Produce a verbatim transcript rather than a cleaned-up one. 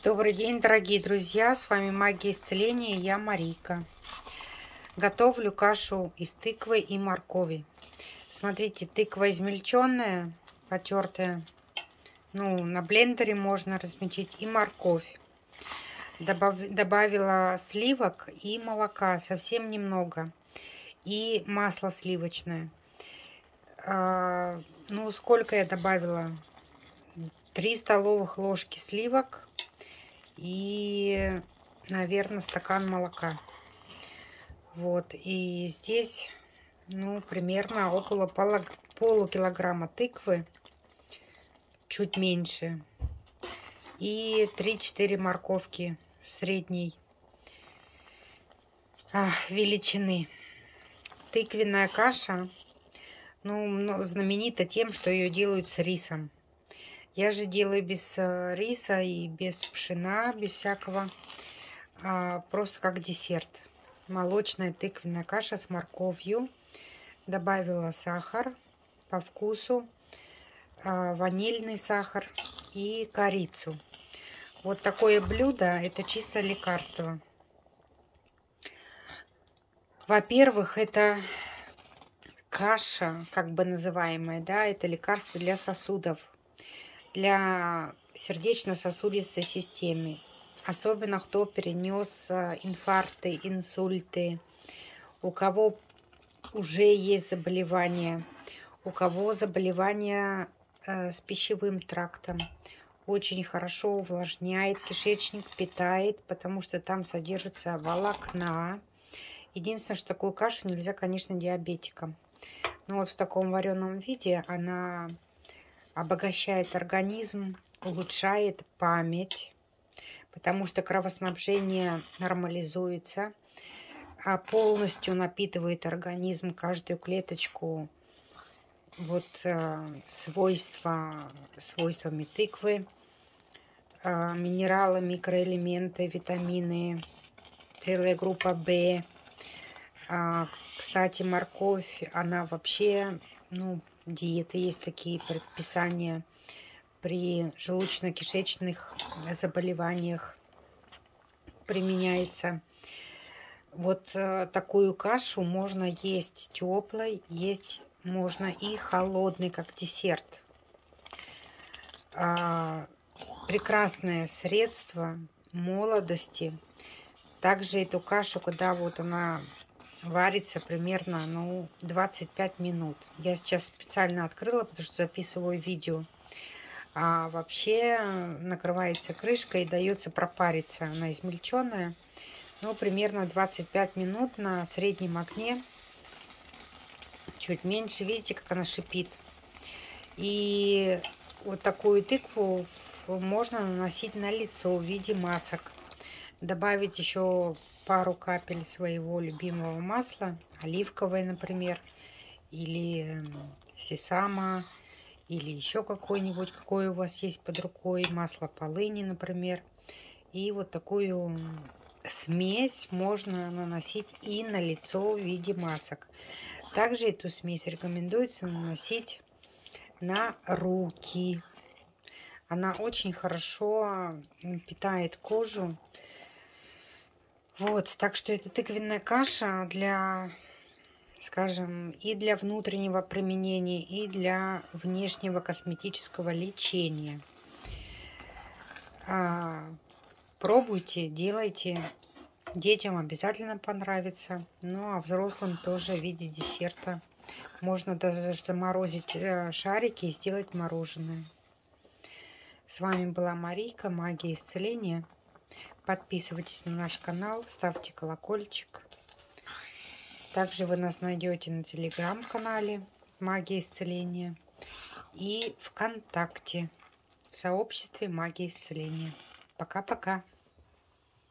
Добрый день, дорогие друзья! С вами Магия Исцеления, и я Марийка. Готовлю кашу из тыквы и моркови. Смотрите, тыква измельченная, потертая. Ну, на блендере можно размельчить. И морковь. Добав... Добавила сливок и молока, совсем немного. И масло сливочное. А, ну, сколько я добавила? три столовых ложки сливок и, наверное, стакан молока. Вот, и здесь, ну, примерно около полукилограмма тыквы, чуть меньше, и три-четыре морковки средней а, величины. Тыквенная каша, ну, знаменита тем, что ее делают с рисом. Я же делаю без риса и без пшена, без всякого, а просто как десерт. Молочная тыквенная каша с морковью. Добавила сахар по вкусу, ванильный сахар и корицу. Вот такое блюдо, это чисто лекарство. Во-первых, это каша, как бы называемая, да, это лекарство для сосудов, для сердечно-сосудистой системы. Особенно кто перенес инфаркты, инсульты, у кого уже есть заболевания, у кого заболевания э, с пищевым трактом. Очень хорошо увлажняет кишечник, питает, потому что там содержатся волокна. Единственное, что такую кашу нельзя, конечно, диабетикам. Но вот в таком вареном виде она обогащает организм, улучшает память, потому что кровоснабжение нормализуется, а полностью напитывает организм, каждую клеточку вот э, свойства, свойствами тыквы, э, минералы, микроэлементы, витамины, целая группа В. А, кстати, морковь, она вообще, ну, диеты есть такие предписания при желудочно-кишечных заболеваниях применяется. Вот э, такую кашу можно есть теплой, есть можно и холодной, как десерт. А, прекрасное средство молодости. Также эту кашу, когда вот она варится примерно, ну, двадцать пять минут. Я сейчас специально открыла, потому что записываю видео. А вообще накрывается крышкой и дается пропариться. Она измельченная. Ну, примерно двадцать пять минут на среднем огне. Чуть меньше. Видите, как она шипит. И вот такую тыкву можно наносить на лицо в виде масок. Добавить еще пару капель своего любимого масла. Оливковое, например. Или сесама. Или еще какое-нибудь, какое у вас есть под рукой. Масло полыни, например. И вот такую смесь можно наносить и на лицо в виде масок. Также эту смесь рекомендуется наносить на руки. Она очень хорошо питает кожу. Вот, так что это тыквенная каша для, скажем, и для внутреннего применения, и для внешнего косметического лечения. А, пробуйте, делайте. Детям обязательно понравится. Ну, а взрослым тоже в виде десерта. Можно даже заморозить шарики и сделать мороженое. С вами была Марийка, Магия Исцеления. Подписывайтесь на наш канал, ставьте колокольчик. Также вы нас найдете на телеграм-канале Магия Исцеления и ВКонтакте в сообществе Магия Исцеления. Пока-пока.